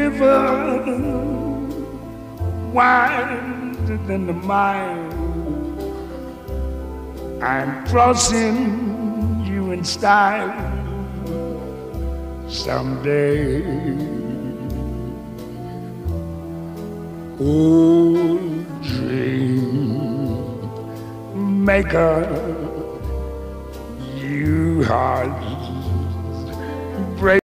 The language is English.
river wider than the mile. I'm crossing you in style someday. Oh, dream maker, you hardly